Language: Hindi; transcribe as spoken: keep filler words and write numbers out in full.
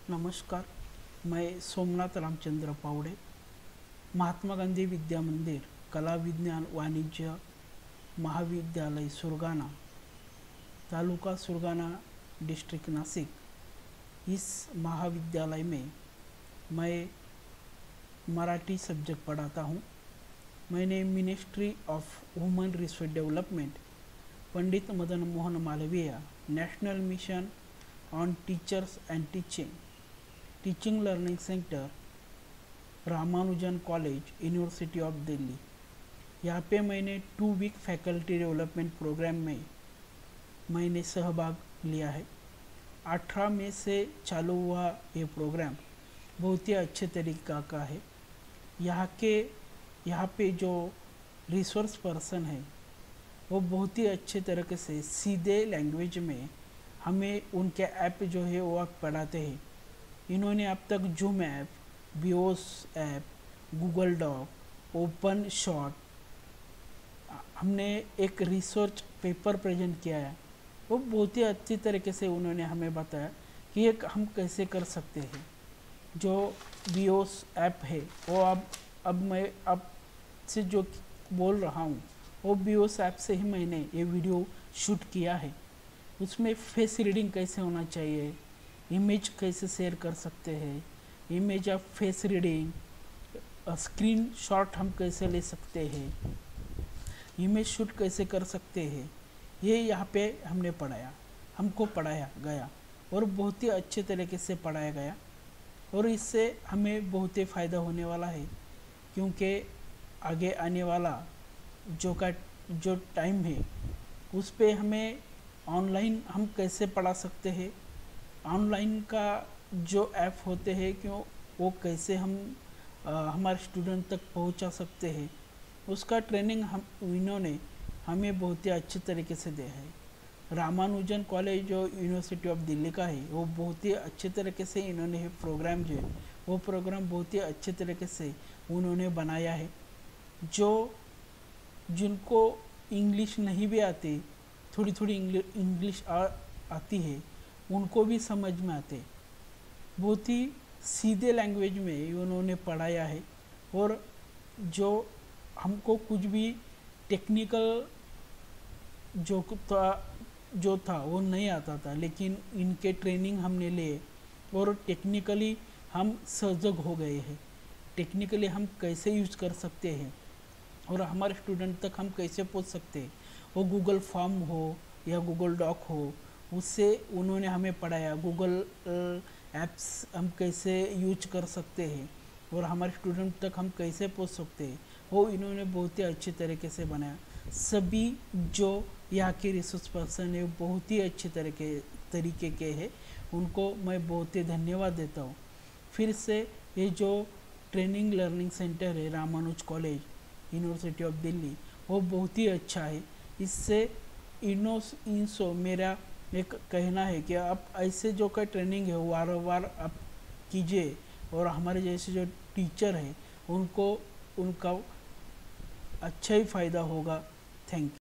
नमस्कार, मैं सोमनाथ रामचंद्र पावड़े, महात्मा गांधी विद्या मंदिर कला विज्ञान वाणिज्य महाविद्यालय सुरगाना, तालुका सुरगाना, डिस्ट्रिक्ट नासिक। इस महाविद्यालय में मैं मराठी सब्जेक्ट पढ़ाता हूँ। मैंने ministry of women resource development, Pandit Madan Mohan Malviya national mission on teachers and teaching, teaching learning centre, Ramanujan college, university of Delhi, यहाँ पे मैंने two week faculty development programme में मैंने सहभाग लिया है। अठारह मई से चालू हुआ ये प्रोग्राम बहुत ही अच्छे तरीक़ा का है। यहाँ के यहाँ पे जो रिसोर्स पर्सन है वो बहुत ही अच्छे तरीके से सीधे लैंग्वेज में हमें उनके ऐप जो है वो आप पढ़ाते हैं। इन्होंने अब तक जूम ऐप, बियोस app, Google doc, open shot, हमने एक रिसर्च पेपर प्रेजेंट किया है, वो बहुत ही अच्छी तरीके से उन्होंने हमें बताया कि ये हम कैसे कर सकते हैं। जो बियोस ऐप है वो अब अब मैं अब से जो बोल रहा हूँ वो बियोस ऐप से ही मैंने ये वीडियो शूट किया है। उसमें फेस रीडिंग कैसे होना चाहिए, इमेज कैसे शेयर कर सकते हैं, image of face reading, screen shot हम कैसे ले सकते हैं, इमेज शूट कैसे कर सकते हैं, ये यहाँ पे हमने पढ़ाया, हमको पढ़ाया गया और बहुत ही अच्छे तरीके से पढ़ाया गया। और इससे हमें बहुत ही फ़ायदा होने वाला है, क्योंकि आगे आने वाला जो का जो टाइम है उस पे हमें ऑनलाइन हम कैसे पढ़ा सकते हैं, ऑनलाइन का जो ऐप होते हैं क्यों वो कैसे हम आ, हमारे स्टूडेंट तक पहुंचा सकते हैं, उसका ट्रेनिंग हम इन्होंने हमें बहुत ही अच्छे तरीके से दिया है। रामानुजन कॉलेज जो यूनिवर्सिटी ऑफ दिल्ली का है वो बहुत ही अच्छे तरीके से इन्होंने प्रोग्राम जो है वो प्रोग्राम बहुत ही अच्छे तरीके से उन्होंने बनाया है। जो जिनको इंग्लिश नहीं भी आती, थोड़ी थोड़ी इंग्लिश आ, आती है, उनको भी समझ में आते, बहुत ही सीधे लैंग्वेज में उन्होंने पढ़ाया है। और जो हमको कुछ भी टेक्निकल जो था जो था वो नहीं आता था, लेकिन इनके ट्रेनिंग हमने लिए और टेक्निकली हम सजग हो गए हैं। टेक्निकली हम कैसे यूज कर सकते हैं और हमारे स्टूडेंट तक हम कैसे पहुंच सकते हैं, वो गूगल फॉर्म हो या गूगल डॉक हो, उससे उन्होंने हमें पढ़ाया। गूगल ऐप्स हम कैसे यूज कर सकते हैं और हमारे स्टूडेंट तक हम कैसे पहुंच सकते हैं, वो इन्होंने बहुत ही अच्छे तरीके से बनाया। सभी जो यहाँ के रिसोर्स पर्सन है बहुत ही अच्छे तरीके तरीके के हैं, उनको मैं बहुत ही धन्यवाद देता हूँ। फिर से ये जो ट्रेनिंग लर्निंग सेंटर है Ramanuj college university of Delhi वो बहुत ही अच्छा है। इससे इनो इनसो मेरा एक कहना है कि आप ऐसे जो का ट्रेनिंग है वार वार आप कीजिए और हमारे जैसे जो टीचर हैं उनको उनका अच्छा ही फ़ायदा होगा। Thank you.